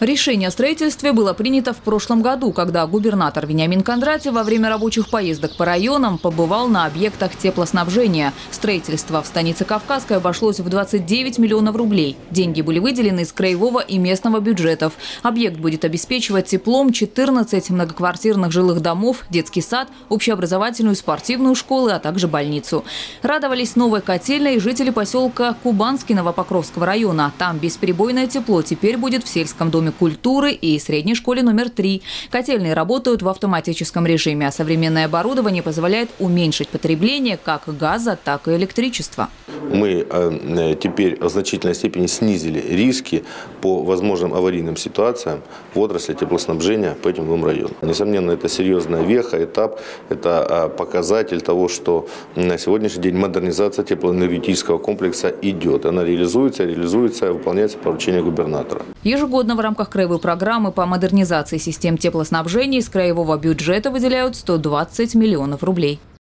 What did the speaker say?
Решение о строительстве было принято в прошлом году, когда губернатор Вениамин Кондратьев во время рабочих поездок по районам побывал на объектах теплоснабжения. Строительство в станице Кавказской обошлось в 29 миллионов рублей. Деньги были выделены из краевого и местного бюджетов. Объект будет обеспечивать теплом 14 многоквартирных жилых домов, детский сад, общеобразовательную спортивную школу, а также больницу. Радовались новой котельной жители поселка Кубанский Новопокровского района. Там бесперебойное тепло теперь будет в сельском доме культуры и средней школе номер 3. Котельные работают в автоматическом режиме, а современное оборудование позволяет уменьшить потребление как газа, так и электричества. Мы теперь в значительной степени снизили риски по возможным аварийным ситуациям в отрасли теплоснабжения по этим двум районам. Несомненно, это серьезная веха, этап, это показатель того, что на сегодняшний день модернизация теплоэнергетического комплекса идет. Она реализуется, выполняется поручение губернатора. Ежегодно в рамках краевой программы по модернизации систем теплоснабжения из краевого бюджета выделяют 120 миллионов рублей.